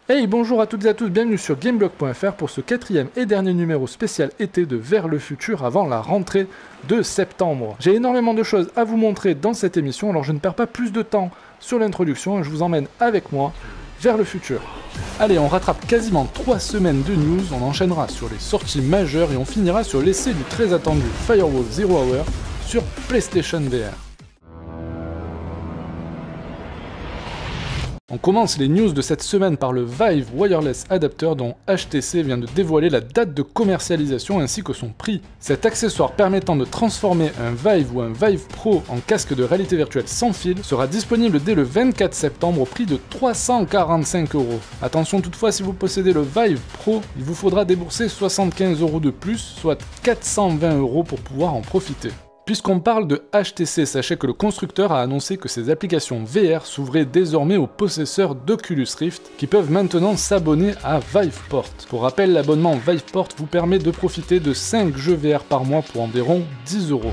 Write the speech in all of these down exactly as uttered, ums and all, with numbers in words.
Hey, bonjour à toutes et à tous, bienvenue sur Gameblog point F R pour ce quatrième et dernier numéro spécial été de Vers le futur avant la rentrée de septembre. J'ai énormément de choses à vous montrer dans cette émission, alors je ne perds pas plus de temps sur l'introduction et je vous emmène avec moi vers le futur. Allez, on rattrape quasiment trois semaines de news, on enchaînera sur les sorties majeures et on finira sur l'essai du très attendu Firewall Zero Hour sur PlayStation V R. On commence les news de cette semaine par le Vive Wireless Adapter dont H T C vient de dévoiler la date de commercialisation ainsi que son prix. Cet accessoire permettant de transformer un Vive ou un Vive Pro en casque de réalité virtuelle sans fil sera disponible dès le vingt-quatre septembre au prix de trois cent quarante-cinq euros. Attention toutefois, si vous possédez le Vive Pro, il vous faudra débourser soixante-quinze euros de plus, soit quatre cent vingt euros pour pouvoir en profiter. Puisqu'on parle de H T C, sachez que le constructeur a annoncé que ses applications V R s'ouvraient désormais aux possesseurs d'Oculus Rift, qui peuvent maintenant s'abonner à Viveport. Pour rappel, l'abonnement Viveport vous permet de profiter de cinq jeux V R par mois pour environ dix euros.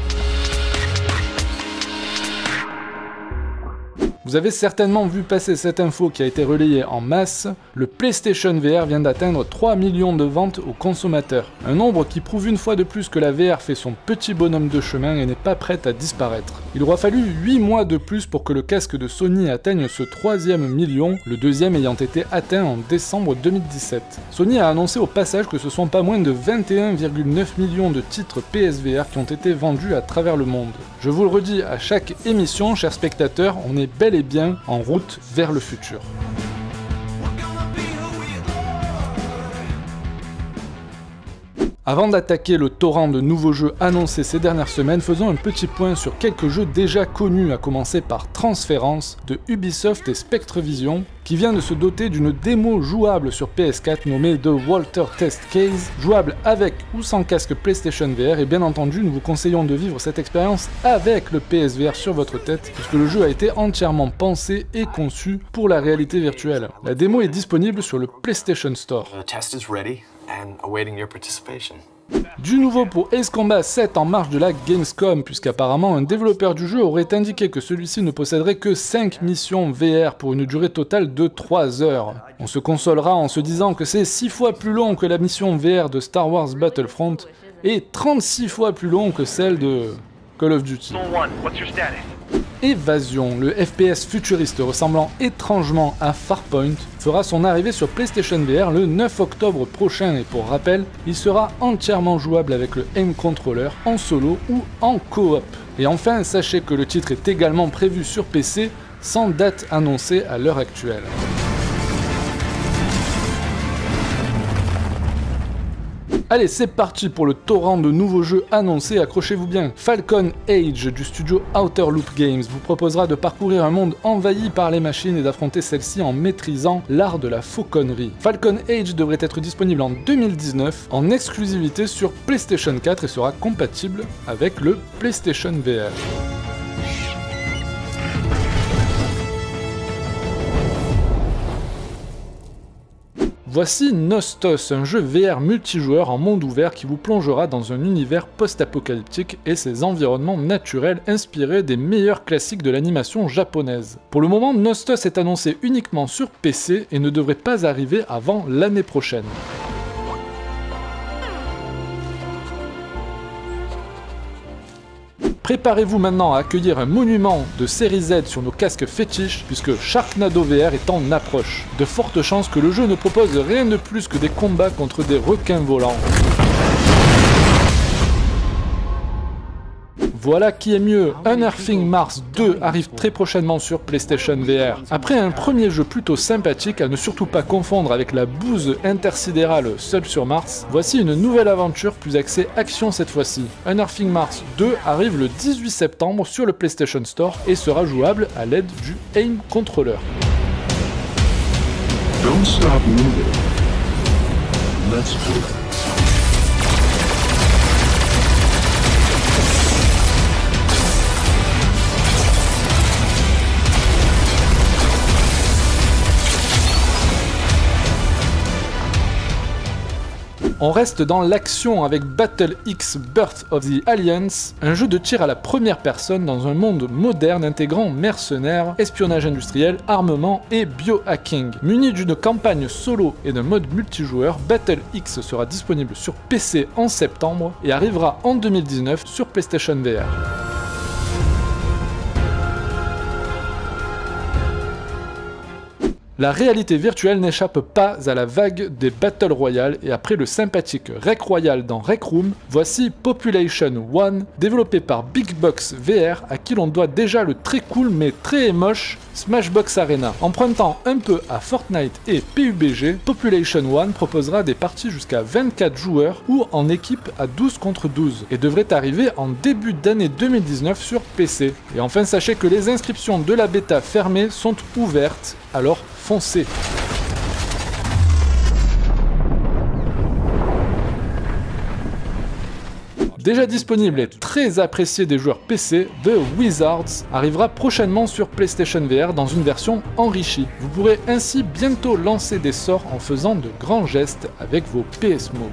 Vous avez certainement vu passer cette info qui a été relayée en masse, le PlayStation V R vient d'atteindre trois millions de ventes aux consommateurs. Un nombre qui prouve une fois de plus que la V R fait son petit bonhomme de chemin et n'est pas prête à disparaître. Il aura fallu huit mois de plus pour que le casque de Sony atteigne ce troisième million, le deuxième ayant été atteint en décembre deux mille dix-sept. Sony a annoncé au passage que ce sont pas moins de vingt et un virgule neuf millions de titres P S V R qui ont été vendus à travers le monde. Je vous le redis à chaque émission, chers spectateurs, on est bel et bien en route vers le futur. Avant d'attaquer le torrent de nouveaux jeux annoncés ces dernières semaines, faisons un petit point sur quelques jeux déjà connus, à commencer par Transference de Ubisoft et Spectrevision, qui vient de se doter d'une démo jouable sur P S quatre nommée The Walter Test Case, jouable avec ou sans casque PlayStation V R, et bien entendu nous vous conseillons de vivre cette expérience avec le P S V R sur votre tête, puisque le jeu a été entièrement pensé et conçu pour la réalité virtuelle. La démo est disponible sur le PlayStation Store. The test is ready and awaiting your participation. Du nouveau pour Ace Combat sept en marge de la Gamescom, puisqu'apparemment un développeur du jeu aurait indiqué que celui-ci ne posséderait que cinq missions V R pour une durée totale de trois heures. On se consolera en se disant que c'est six fois plus long que la mission V R de Star Wars Battlefront et trente-six fois plus long que celle de Call of Duty. Évasion, le F P S futuriste ressemblant étrangement à Farpoint, fera son arrivée sur PlayStation V R le neuf octobre prochain et pour rappel, il sera entièrement jouable avec le Aim Controller en solo ou en coop. Et enfin, sachez que le titre est également prévu sur P C sans date annoncée à l'heure actuelle. Allez, c'est parti pour le torrent de nouveaux jeux annoncés, accrochez-vous bien. Falcon Age du studio Outer Loop Games vous proposera de parcourir un monde envahi par les machines et d'affronter celles-ci en maîtrisant l'art de la fauconnerie. Falcon Age devrait être disponible en deux mille dix-neuf en exclusivité sur PlayStation quatre et sera compatible avec le PlayStation V R. Voici Nostos, un jeu V R multijoueur en monde ouvert qui vous plongera dans un univers post-apocalyptique et ses environnements naturels inspirés des meilleurs classiques de l'animation japonaise. Pour le moment, Nostos est annoncé uniquement sur P C et ne devrait pas arriver avant l'année prochaine. Préparez-vous maintenant à accueillir un monument de série Z sur nos casques fétiches, puisque Sharknado V R est en approche. De fortes chances que le jeu ne propose rien de plus que des combats contre des requins volants. Voilà qui est mieux, Unearthing Mars deux arrive très prochainement sur PlayStation V R. Après un premier jeu plutôt sympathique, à ne surtout pas confondre avec la bouse intersidérale seule sur Mars, voici une nouvelle aventure plus axée action cette fois-ci. Unearthing Mars deux arrive le dix-huit septembre sur le PlayStation Store et sera jouable à l'aide du Aim Controller. Don't stop moving. Let's do it. On reste dans l'action avec Battle X Birth of the Alliance, un jeu de tir à la première personne dans un monde moderne intégrant mercenaires, espionnage industriel, armement et biohacking. Muni d'une campagne solo et d'un mode multijoueur, Battle X sera disponible sur P C en septembre et arrivera en deux mille dix-neuf sur PlayStation V R. La réalité virtuelle n'échappe pas à la vague des Battle Royale et après le sympathique Rec Royale dans Rec Room, voici Population One, développé par Big Box V R à qui l'on doit déjà le très cool mais très moche Smashbox Arena. Empruntant un peu à Fortnite et P U B G, Population One proposera des parties jusqu'à vingt-quatre joueurs ou en équipe à douze contre douze et devrait arriver en début d'année deux mille dix-neuf sur P C. Et enfin sachez que les inscriptions de la bêta fermée sont ouvertes, alors foncez. Déjà disponible et très apprécié des joueurs P C, The Wizards arrivera prochainement sur PlayStation V R dans une version enrichie. Vous pourrez ainsi bientôt lancer des sorts en faisant de grands gestes avec vos P S Moves.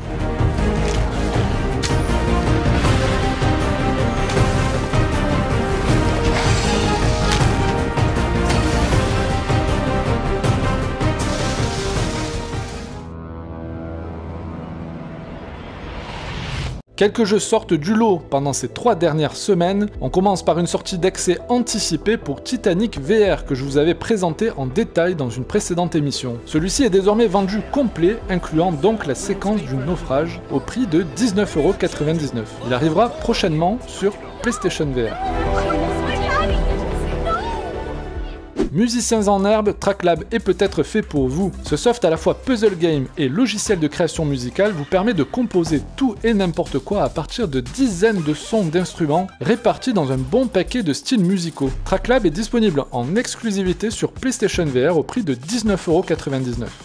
Quelques jeux sortent du lot pendant ces trois dernières semaines. On commence par une sortie d'accès anticipée pour Titanic V R que je vous avais présenté en détail dans une précédente émission. Celui-ci est désormais vendu complet, incluant donc la séquence du naufrage, au prix de dix-neuf euros quatre-vingt-dix-neuf. Il arrivera prochainement sur PlayStation V R. Musiciens en herbe, Tracklab est peut-être fait pour vous. Ce soft à la fois puzzle game et logiciel de création musicale vous permet de composer tout et n'importe quoi à partir de dizaines de sons d'instruments répartis dans un bon paquet de styles musicaux. Tracklab est disponible en exclusivité sur PlayStation V R au prix de dix-neuf euros quatre-vingt-dix-neuf.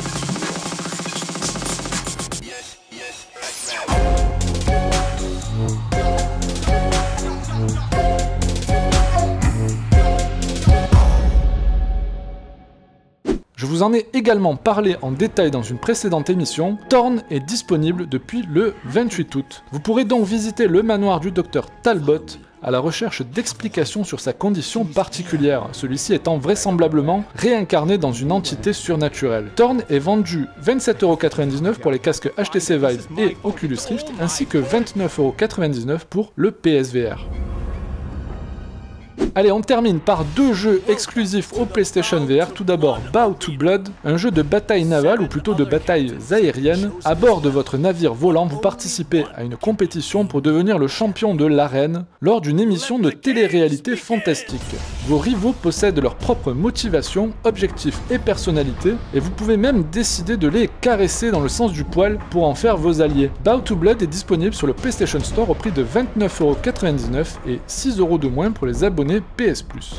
Je vous en ai également parlé en détail dans une précédente émission, Torn est disponible depuis le vingt-huit août. Vous pourrez donc visiter le manoir du docteur Talbot à la recherche d'explications sur sa condition particulière, celui-ci étant vraisemblablement réincarné dans une entité surnaturelle. Torn est vendu vingt-sept euros quatre-vingt-dix-neuf pour les casques H T C Vive et Oculus Rift, ainsi que vingt-neuf euros quatre-vingt-dix-neuf pour le P S V R. Allez, on termine par deux jeux exclusifs au PlayStation V R. Tout d'abord, Bow to Blood, un jeu de bataille navale, ou plutôt de batailles aériennes. À bord de votre navire volant, vous participez à une compétition pour devenir le champion de l'arène lors d'une émission de télé-réalité fantastique. Vos rivaux possèdent leur propre motivation, objectifs et personnalité, et vous pouvez même décider de les caresser dans le sens du poil pour en faire vos alliés. Bow to Blood est disponible sur le PlayStation Store au prix de vingt-neuf euros quatre-vingt-dix-neuf et six euros de moins pour les abonnés P S Plus.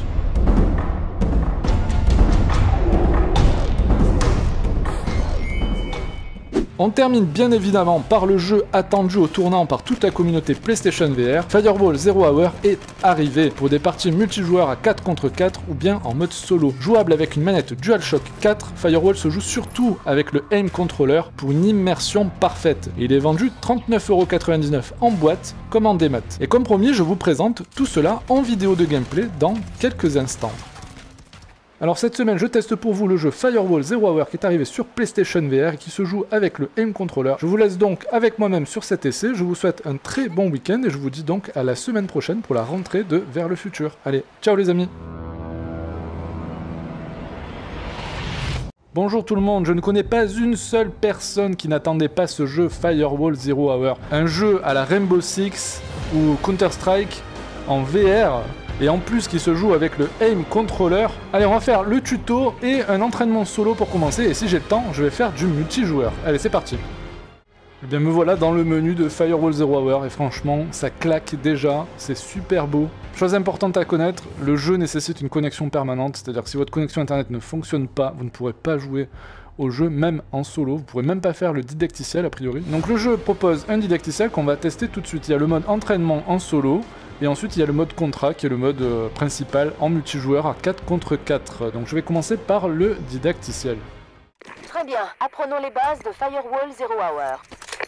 On termine bien évidemment par le jeu attendu au tournant par toute la communauté PlayStation V R. Firewall Zero Hour est arrivé pour des parties multijoueurs à quatre contre quatre ou bien en mode solo. Jouable avec une manette DualShock quatre, Firewall se joue surtout avec le Aim Controller pour une immersion parfaite. Et il est vendu trente-neuf euros quatre-vingt-dix-neuf en boîte comme en démat. Et comme promis, je vous présente tout cela en vidéo de gameplay dans quelques instants. Alors cette semaine, je teste pour vous le jeu Firewall Zero Hour qui est arrivé sur PlayStation V R et qui se joue avec le Aim Controller. Je vous laisse donc avec moi-même sur cet essai, je vous souhaite un très bon week-end et je vous dis donc à la semaine prochaine pour la rentrée de Vers le futur. Allez, ciao les amis! Bonjour tout le monde, je ne connais pas une seule personne qui n'attendait pas ce jeu Firewall Zero Hour. Un jeu à la Rainbow Six ou Counter-Strike en V R. Et en plus qui se joue avec le Aim Controller. Allez, on va faire le tuto et un entraînement solo pour commencer. Et si j'ai le temps, je vais faire du multijoueur. Allez, c'est parti. Et bien me voilà dans le menu de Firewall Zero Hour. Et franchement, ça claque déjà. C'est super beau. Chose importante à connaître, le jeu nécessite une connexion permanente. C'est-à-dire que si votre connexion internet ne fonctionne pas, vous ne pourrez pas jouer au jeu, même en solo. Vous pourrez même pas faire le didacticiel a priori. Donc le jeu propose un didacticiel qu'on va tester tout de suite. Il y a le mode entraînement en solo. Et ensuite, il y a le mode contrat, qui est le mode euh, principal en multijoueur à quatre contre quatre. Donc je vais commencer par le didacticiel. Très bien, apprenons les bases de Firewall Zero Hour.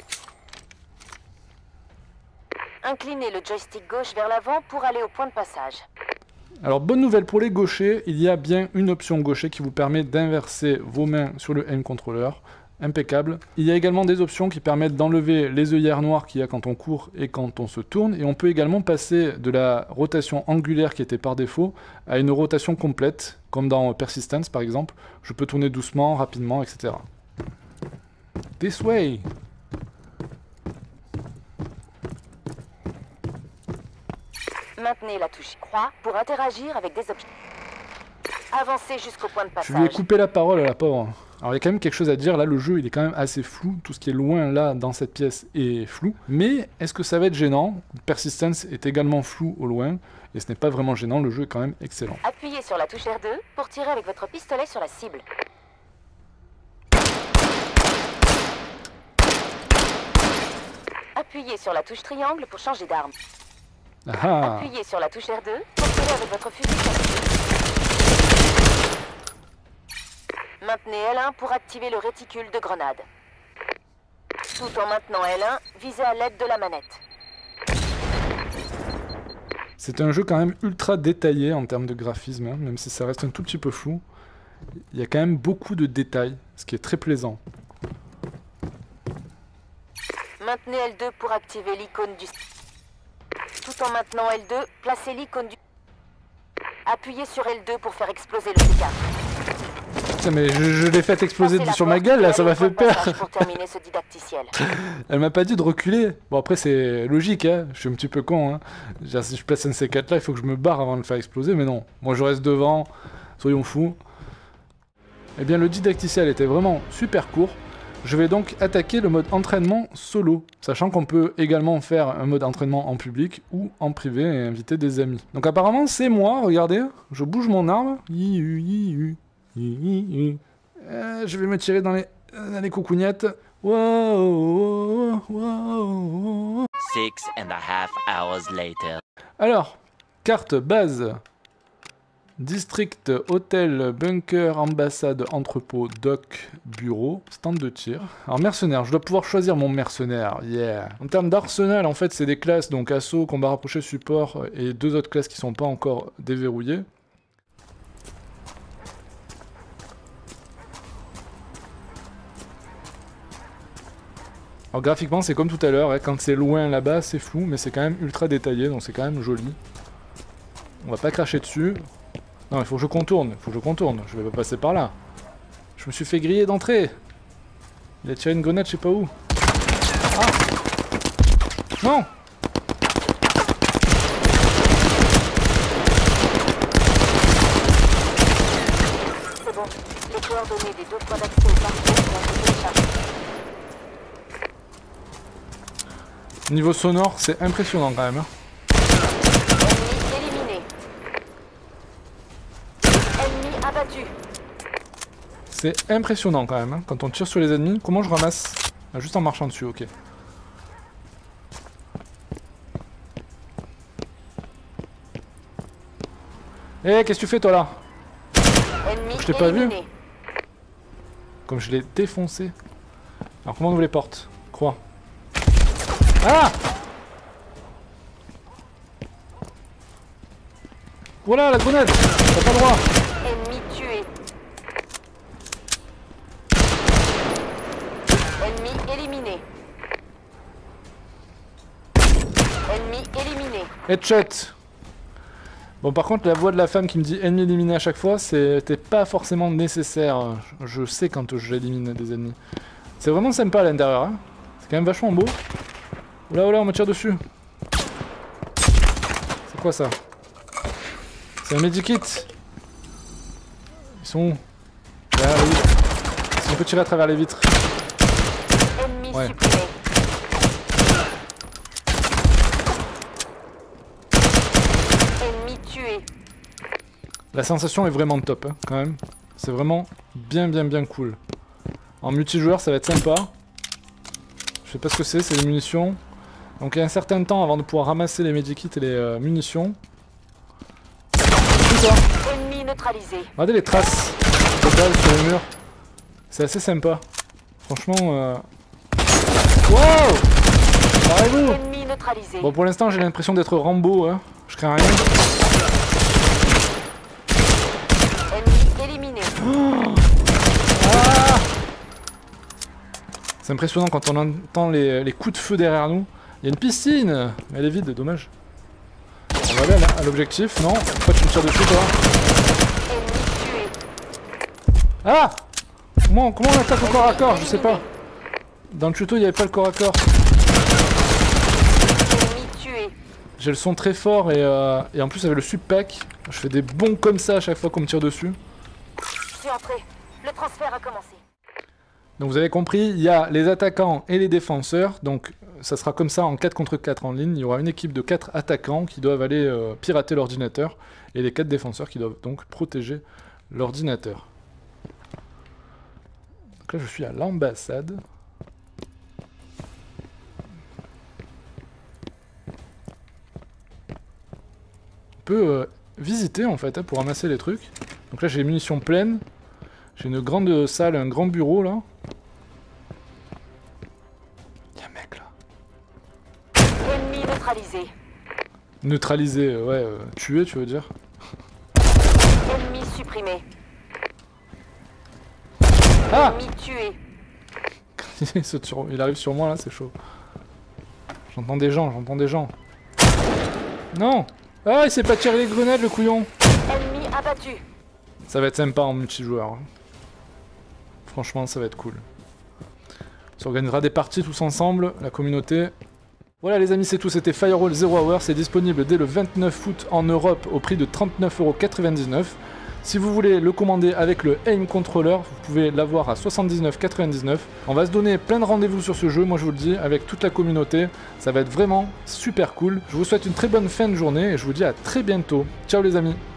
inclinez le joystick gauche vers l'avant pour aller au point de passage. Alors bonne nouvelle pour les gauchers, il y a bien une option gaucher qui vous permet d'inverser vos mains sur le aim controller. Impeccable. Il y a également des options qui permettent d'enlever les œillères noires qu'il y a quand on court et quand on se tourne. Et on peut également passer de la rotation angulaire qui était par défaut à une rotation complète, comme dans Persistence par exemple. Je peux tourner doucement, rapidement, et cetera. This way! Maintenez la touche croix pour interagir avec des objets. Avancez jusqu'au point de Je passage. lui ai coupé la parole à la pauvre. Alors il y a quand même quelque chose à dire, là le jeu il est quand même assez flou, tout ce qui est loin là dans cette pièce est flou, mais est-ce que ça va être gênant? Persistence est également flou au loin, et ce n'est pas vraiment gênant, le jeu est quand même excellent. Appuyez sur la touche R deux pour tirer avec votre pistolet sur la cible. Appuyez sur la touche triangle pour changer d'arme. Ah. Appuyez sur la touche R deux pour tirer avec votre fusil sur la cible. Maintenez L un pour activer le réticule de grenade. Tout en maintenant L un, visez à l'aide de la manette. C'est un jeu quand même ultra détaillé en termes de graphisme, hein, même si ça reste un tout petit peu flou. Il y a quand même beaucoup de détails, ce qui est très plaisant. Maintenez L deux pour activer l'icône du... Tout en maintenant L deux, placez l'icône du... Appuyez sur L deux pour faire exploser le C quatre. Putain, mais je, je l'ai fait exploser Passez la sur ma porte gueule, et là, ça allez m'a au point fait de peur. passage pour terminer ce didacticiel. Elle m'a pas dit de reculer. Bon, après, c'est logique, hein. Je suis un petit peu con, hein. Genre, si je place un C quatre là, il faut que je me barre avant de le faire exploser, mais non. Moi, je reste devant, soyons fous. Eh bien, le didacticiel était vraiment super court. Je vais donc attaquer le mode entraînement solo, sachant qu'on peut également faire un mode entraînement en public ou en privé et inviter des amis. Donc apparemment, c'est moi, regardez, je bouge mon arme. Yi-hu, yi-hu, yi-hu. Euh, je vais me tirer dans les, dans les coucougnettes. Wow, wow, wow. Six and a half hours later. Alors, carte base. District, hôtel, bunker, ambassade, entrepôt, dock, bureau, stand de tir. Alors mercenaire, je dois pouvoir choisir mon mercenaire, yeah. En termes d'arsenal, en fait, c'est des classes, donc assaut, combat rapproché, support, et deux autres classes qui sont pas encore déverrouillées. Alors graphiquement, c'est comme tout à l'heure, hein, quand c'est loin là-bas, c'est flou, mais c'est quand même ultra détaillé, donc c'est quand même joli. On va pas cracher dessus. Non, il faut que je contourne, il faut que je contourne, je vais pas passer par là. Je me suis fait griller d'entrée. Il a tiré une grenade, je sais pas où. Ah! Non! C'est bon, les coordonnées des deux points d'accès au parcours ont été téléchargées. Niveau sonore, c'est impressionnant quand même. Hein. Abattu. C'est impressionnant quand même, hein. Quand on tire sur les ennemis. Comment je ramasse? Ah, juste en marchant dessus, ok. Eh, hey, qu'est-ce que tu fais toi là? Ennemi Je t'ai pas vu. éliminé. Comme je l'ai défoncé. Alors comment on ouvre les portes? Croix. Ah! Voilà la grenade! T'as pas le droit! Ennemi tué. Ennemi éliminé. Ennemi éliminé. Headshot! Bon, par contre, la voix de la femme qui me dit ennemi éliminé à chaque fois, c'était pas forcément nécessaire. Je sais quand j'élimine des ennemis. C'est vraiment sympa à l'intérieur, hein. C'est quand même vachement beau. Oula, oula, on me tire dessus. C'est quoi ça? C'est un medikit. Ils sont où? Derrière les vitres. Si on peut tirer à travers les vitres. Ennemi Ouais. supprimé. Ennemi tué. La sensation est vraiment top, hein, quand même. C'est vraiment bien, bien, bien cool. En multijoueur, ça va être sympa. Je sais pas ce que c'est, c'est les munitions. Donc il y a un certain temps avant de pouvoir ramasser les medikits et les euh, munitions. Tout ça. Ennemi neutralisé. Regardez les traces de balles sur les murs. C'est assez sympa. Franchement... Euh... Wow! Barrez-vous! Ennemi Ennemi neutralisé. Bon, pour l'instant, j'ai l'impression d'être Rambo, hein. Je crains rien. Ennemi éliminé. Oh ah, c'est impressionnant quand on entend les, les coups de feu derrière nous. Il y a une piscine. Elle est vide, dommage. On va aller à, à l'objectif, non? Pourquoi tu me tires dessus, toi? Ennemi tué. Ah! Comment, comment on attaque au corps à corps? Je sais pas. Dans le tuto, il n'y avait pas le corps à corps. Ennemi tué. J'ai le son très fort et, euh, et en plus avec le sub-pack, je fais des bonds comme ça à chaque fois qu'on me tire dessus. Je suis entré. Le transfert a commencé. Donc vous avez compris, il y a les attaquants et les défenseurs. Donc ça sera comme ça en quatre contre quatre en ligne. Il y aura une équipe de quatre attaquants qui doivent aller euh, pirater l'ordinateur et les quatre défenseurs qui doivent donc protéger l'ordinateur. Donc là je suis à l'ambassade. On peut euh, visiter en fait hein, pour ramasser les trucs. Donc là j'ai les munitions pleines. J'ai une grande salle, un grand bureau là. Y'a un mec là. Ennemi neutralisé. Neutralisé, euh, ouais, euh, tué tu veux dire. Ennemi supprimé. Ah Ennemi tué. il, saute sur... il arrive sur moi là, c'est chaud. J'entends des gens, j'entends des gens. Non. Ah, il s'est pas tiré les grenades le couillon. Ennemi abattu. Ça va être sympa en multijoueur. Franchement, ça va être cool. On s'organisera des parties tous ensemble, la communauté. Voilà les amis, c'est tout, c'était Firewall Zero Hour. C'est disponible dès le vingt-neuf août en Europe au prix de trente-neuf euros quatre-vingt-dix-neuf. Si vous voulez le commander avec le Aim Controller, vous pouvez l'avoir à soixante-dix-neuf quatre-vingt-dix-neuf. On va se donner plein de rendez-vous sur ce jeu, moi je vous le dis, avec toute la communauté. Ça va être vraiment super cool. Je vous souhaite une très bonne fin de journée et je vous dis à très bientôt. Ciao les amis.